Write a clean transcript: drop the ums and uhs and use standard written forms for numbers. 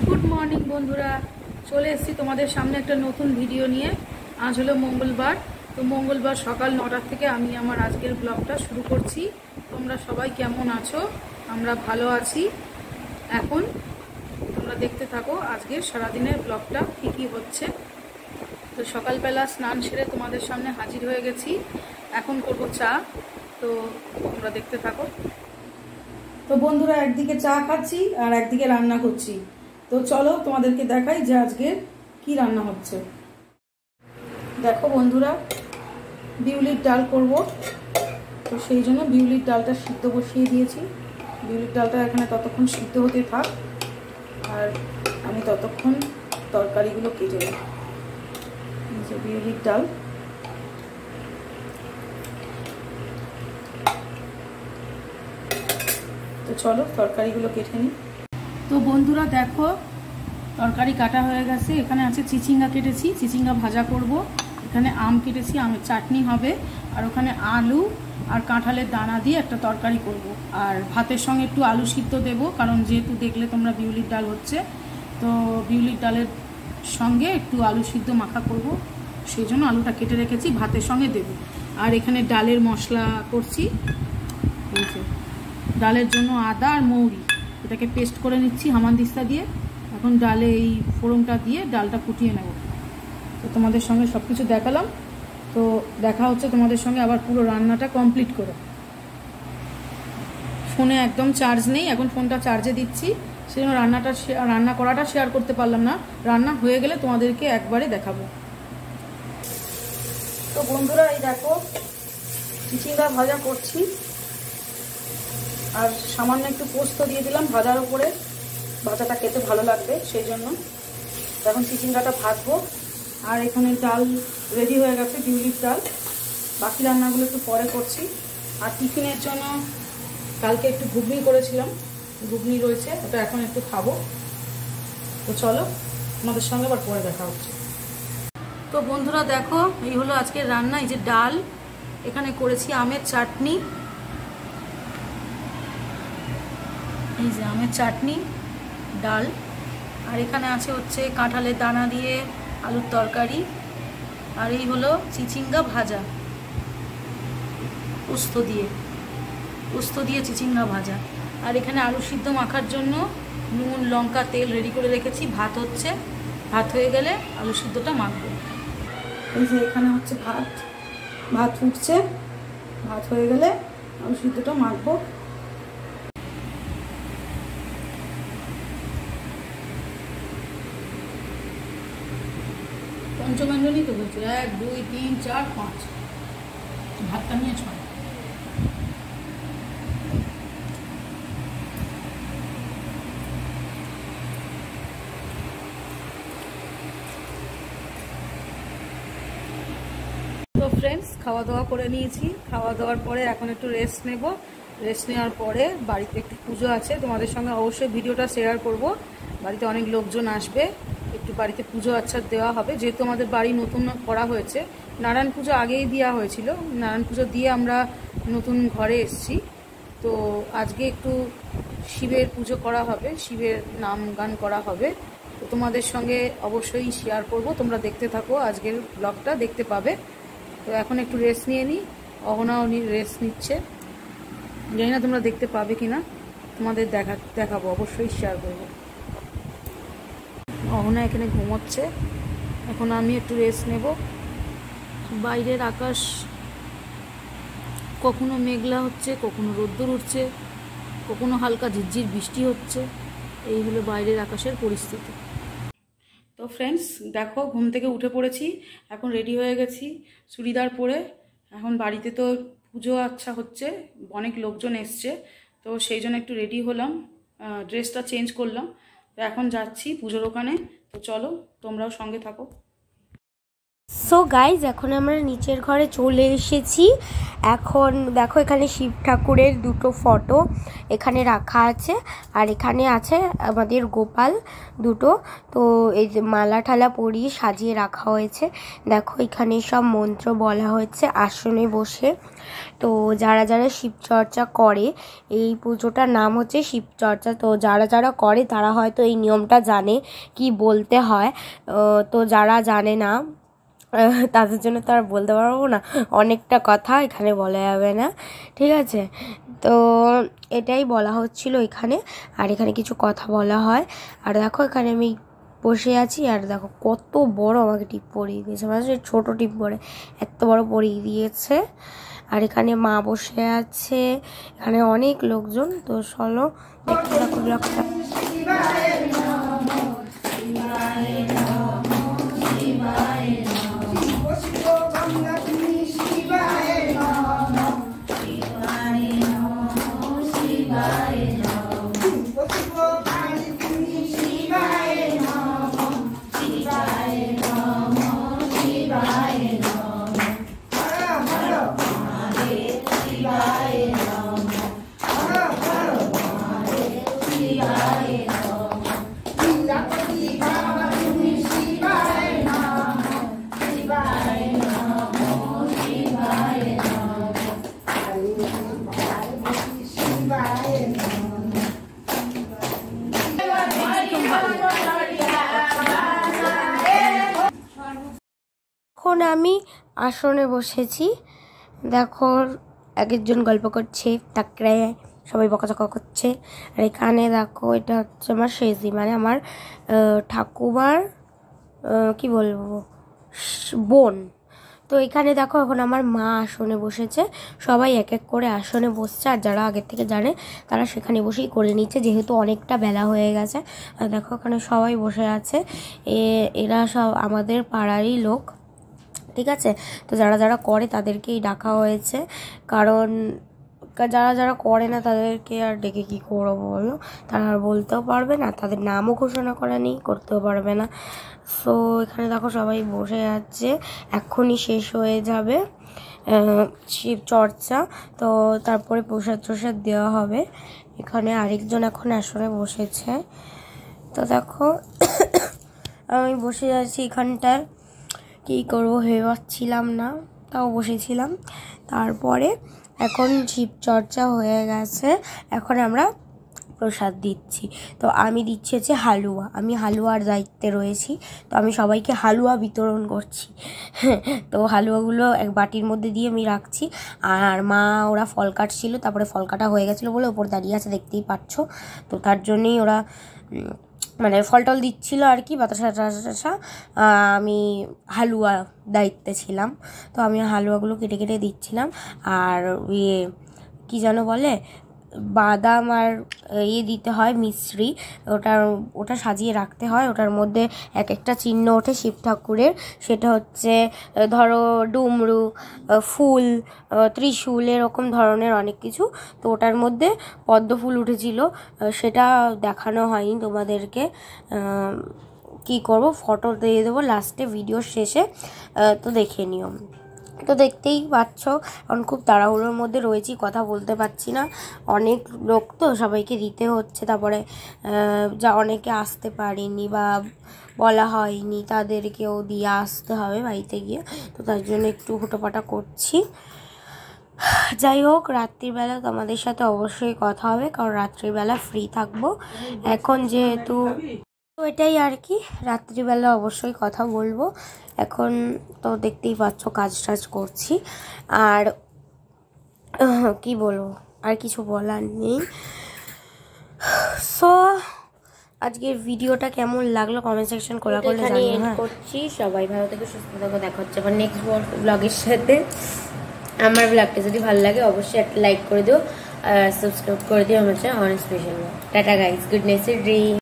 Good morning বন্ধুরা, চলে এসেছি তোমাদের সামনে একটা নতুন ভিডিও নিয়ে। আজ হলো মঙ্গলবার। তো মঙ্গলবার সকাল 9টা থেকে আমি আমার আজকের ব্লগটা শুরু করছি। তোমরা সবাই কেমন আছো? আমরা ভালো আছি। এখন তোমরা দেখতে থাকো আজকের সারাদিনের ব্লগটা কী কী হচ্ছে। তো সকালবেলা স্নান সেরে তোমাদের সামনে হাজির হয়ে গেছি। এখন করবো চা, তো তোমরা দেখতে থাকো। তো বন্ধুরা, একদিকে চা খাচ্ছি আর একদিকে রান্না করছি। তো চলো তোমাদেরকে দেখাই যে আজকে কি রান্না হচ্ছে। দেখো বন্ধুরা, বিউলির ডাল করব, তো সেই জন্য বিউলির ডালটা সিদ্ধ বসিয়ে দিয়েছি। বিউলির ডালটা এখানে ততক্ষণ সিদ্ধ হতে থাক আর আমি ততক্ষণ তরকারিগুলো কেটে নিই। যে বিউলির ডাল, তো চলো তরকারিগুলো কেটে নিই। তো বন্ধুরা দেখো, তরকারি কাটা হয়ে গেছে। এখানে আছে চিচিঙ্গা কেটেছি, চিচিঙ্গা ভাজা করব। এখানে আম কেটেছি, আমের চাটনি হবে। আর ওখানে আলু আর কাঁঠালের দানা দিয়ে একটা তরকারি করব। আর ভাতের সঙ্গে একটু আলু সিদ্ধ দেবো, কারণ যেহেতু দেখলে তোমরা বিউলির ডাল হচ্ছে, তো বিউলির ডালের সঙ্গে একটু আলু সিদ্ধ মাখা করব, সেই জন্য আলুটা কেটে রেখেছি, ভাতের সঙ্গে দেব। আর এখানে ডালের মশলা করছি। ডালের জন্য আদা আর মৌরি, এটাকে পেস্ট করে নিচ্ছি হামানদিস্তা দিয়ে। এখন ডালে এই ফোড়নটা দিয়ে ডালটা ফুটিয়ে নেব। তো তোমাদের সঙ্গে সব কিছু দেখালাম। তো দেখা হচ্ছে তোমাদের সঙ্গে আবার পুরো রান্নাটা কমপ্লিট করে। ফোনে একদম চার্জ নেই, এখন ফোনটা চার্জে দিচ্ছি, সেই জন্য রান্না করাটা শেয়ার করতে পারলাম না। রান্না হয়ে গেলে তোমাদেরকে একবারে দেখাবো। তো বন্ধুরা, এই দেখো চিচিঙ্গা ভাজা করছি আর সামান্য একটু পোস্ত দিয়ে দিলাম ভাজার উপরে, ভাজাটা খেতে ভালো লাগবে সেই জন্য। এখন চিচিঙ্গাটা ভাজবো। আর এখানে ডাল রেডি হয়ে গেছে, বিউলির ডাল। বাকি রান্নাগুলো একটু পরে করছি। আর টিফিনের জন্য কালকে একটু ঘুগনি করেছিলাম, ঘুগনি রয়েছে, ওটা এখন একটু খাবো। তো চলো আমাদের সঙ্গে আবার পরে দেখা হচ্ছে। তো বন্ধুরা দেখো, এই হলো আজকের রান্না। এই যে ডাল, এখানে করেছি আমের চাটনি, এই যে আমের চাটনি, ডাল। আর এখানে আছে হচ্ছে কাঁঠালের দানা দিয়ে আলুর তরকারি। আর এই হলো চিচিঙ্গা ভাজা, পোস্ত দিয়ে চিচিঙ্গা ভাজা। আর এখানে আলু সিদ্ধ মাখার জন্য নুন লঙ্কা তেল রেডি করে রেখেছি। ভাত হচ্ছে, ভাত হয়ে গেলে আলু সিদ্ধটা মাখবো। এই যে এখানে হচ্ছে ভাত ফুটছে, ভাত হয়ে গেলে আলু সিদ্ধটা মাখবো। পঞ্চব্যঞ্জনই তো বলছি, 1 2 3 4 5, ভাতটা নিয়ে 6। তো ফ্রেন্ডস, খাওয়া দাওয়া করে নিয়েছি। খাওয়া দাওয়ার পরে এখন একটু রেস্ট নেব। রেস্ট নেওয়ার পরে বাড়িতে একটু পুজো আছে, তোমাদের সঙ্গে অবশ্যই ভিডিওটা শেয়ার করব। বাড়িতে অনেক লোকজন আসবে, একটু বাড়িতে পুজো আচ্ছা দেওয়া হবে। যেহেতু আমাদের বাড়ি নতুন করা হয়েছে, নারায়ণ পুজো আগেই দেওয়া হয়েছিল, নারায়ণ পুজো দিয়ে আমরা নতুন ঘরে এসেছি। তো আজকে একটু শিবের পুজো করা হবে, শিবের নাম গান করা হবে। তো তোমাদের সঙ্গে অবশ্যই শেয়ার করব, তোমরা দেখতে থাকো, আজকের ব্লগটা দেখতে পাবে। তো এখন একটু রেস্ট নিয়ে নিই, অহনাও রেস্ট নিচ্ছে। জানি না তোমরা দেখতে পাবে কিনা, তোমাদের দেখাবো, অবশ্যই শেয়ার করবো। অহনা এখানে ঘুমোচ্ছে, এখন আমি একটু রেস্ট নেব। বাইরের আকাশ কখনো মেঘলা হচ্ছে, কখনো রোদ্দুর উঠছে, কখনো হালকা ঝিরঝির বৃষ্টি হচ্ছে। এই হলো বাইরের আকাশের পরিস্থিতি। তো ফ্রেন্ডস দেখো, ঘুম থেকে উঠে পড়েছি, এখন রেডি হয়ে গেছি চুড়িদার পরে। এখন বাড়িতে তো পুজো আচ্ছা হচ্ছে, অনেক লোকজন এসছে, তো সেই জন্য একটু রেডি হলাম, ড্রেসটা চেঞ্জ করলাম। তো এখন যাচ্ছি পুজোর ওখানে। তো চলো তোমরাও সঙ্গে থাকো। সো গাইজ এখন আমরা নিচের ঘরে চলে এসেছি। এখন দেখো এখানে শিব ঠাকুরের দুটো ফটো এখানে রাখা আছে, আর এখানে আছে আমাদের গোপাল দুটো। তো এই যে মালা ঠালা পরিয়ে সাজিয়ে রাখা হয়েছে। দেখো এখানে সব মন্ত্র বলা হয়েছে আসনে বসে। তো যারা যারা শিবচর্চা করে, এই পুজোটার নাম হচ্ছে শিবচর্চা। তো যারা যারা করে তারা হয়তো এই নিয়মটা জানে কি বলতে হয়। তো যারা জানে না তাদের জন্য তো আর বলতে পারবো না, অনেকটা কথা এখানে বলা যাবে না, ঠিক আছে। তো এটাই বলা হচ্ছিল এখানে, আর এখানে কিছু কথা বলা হয়। আর দেখো এখানে আমি বসে আছি, আর দেখো কত বড় আমাকে টিপ পরিয়ে দিয়েছে, মানে ছোট টিপ পরে এত বড় পরিয়ে দিয়েছে। আর এখানে মা বসে আছে, এখানে অনেক লোকজন। তো চলো দেখতে থাকো ব্লগটা। এখন আমি আসনে বসেছি, দেখো এক একজন গল্প করছে, তাকড়ে সবাই বকাঝকা করছে। আর এখানে দেখো এটা হচ্ছে আমার সেজি, মানে আমার ঠাকুমার কি বলবো বোন। তো এখানে দেখো এখন আমার মা আসনে বসেছে, সবাই এক এক করে আসনে বসছে। আর যারা আগের থেকে জানে তারা সেখানে বসেই করে নিচ্ছে, যেহেতু অনেকটা বেলা হয়ে গেছে। আর দেখো এখানে সবাই বসে আছে, এরা সব আমাদের পাড়ারই লোক, ঠিক আছে। তো যারা যারা করে তাদেরকেই ডাকা হয়েছে, কারণ যারা যারা করে না তাদেরকে আর ডেকে কী করবো বলো, তারা আর বলতেও পারবে না, তাদের নামও ঘোষণা করা নেই, করতেও পারবে না। সো এখানে দেখো সবাই বসে আছে, এক্ষুনি শেষ হয়ে যাবে শিব চর্চা। তো তারপরে প্রসাদ টসাদ দেওয়া হবে। এখানে আরেকজন এখন আসনে বসেছে। তো দেখো আমি বসে আছি এখানটায়, কী করবো ভেবে পাচ্ছিলাম না, তাও বসেছিলাম। তারপরে এখন শিব চর্চা হয়ে গেছে, এখন আমরা প্রসাদ দিচ্ছি। তো আমি দিচ্ছি হচ্ছে হালুয়া, আমি হালুয়ার দায়িত্বে রয়েছি। তো আমি সবাইকে হালুয়া বিতরণ করছি। তো হালুয়াগুলো এক বাটির মধ্যে দিয়ে আমি রাখছি। আর মা ওরা ফল কাটছিল, তারপরে ফল কাটা হয়ে গেছিলো বলে ওপর দাঁড়িয়ে আছে, দেখতেই পাচ্ছ। তো তার জন্যই ওরা মানে ফল টল দিচ্ছিলো আর কি, বাতাসা টাতাসা। আমি হালুয়া দায়িত্বে ছিলাম, তো আমি হালুয়াগুলো কেটে কেটে দিচ্ছিলাম। আর ইয়ে কী যেন বলে, বাদাম আর দিতে হয় মিশ্রি, ওটা সাজিয়ে রাখতে হয়। ওটার মধ্যে এক একটা চিহ্ন ওঠে শিব ঠাকুরের, সেটা হচ্ছে ধরো ডুমরু, ফুল, ত্রিশূল, এরকম ধরনের অনেক কিছু। তো ওটার মধ্যে পদ্ম ফুল উঠেছিল, সেটা দেখানো হয়নি তোমাদেরকে। কি করব, ফটো দিয়ে দেবো লাস্টে ভিডিওর শেষে, তো দেখে নিও। তো দেখতেই পাচ্ছ এখন খুব তাড়াহুড়োর মধ্যে রয়েছি, কথা বলতে পারছি না, অনেক লোক তো সবাইকে দিতে হচ্ছে। তারপরে যা অনেকে আসতে পারেনি বা বলা হয়নি তাদেরকেও দিয়ে আসতে হবে বাড়িতে গিয়ে, তো তার জন্য একটু হুটোপাটা করছি। যাই হোক, রাত্রিবেলা তোমাদের সাথে অবশ্যই কথা হবে, কারণ রাত্রিবেলা ফ্রি থাকবো এখন যেহেতু। তো এটাই আর কি, রাত্রিবেলা অবশ্যই কথা বলবো। এখন তো দেখতেই পাচ্ছ কাজ টাজ করছি, আর কি বলবো, আর কিছু বলার নেই। সো আজকের ভিডিওটা কেমন লাগলো কমেন্ট সেকশন খোলা করে জানিয়ে করছি। সবাই ভালো থেকে সুস্থ থাকো, দেখা হচ্ছে আবার নেক্সট ব্লগের সাথে। আমার ব্লগটা যদি ভালো লাগে অবশ্যই একটা লাইক করে দিও, আর সাবস্ক্রাইব করে দিও আমার চ্যানেল অনেক স্পেশাল। টাটা গাইস, গুড নাইট, ড্রিম।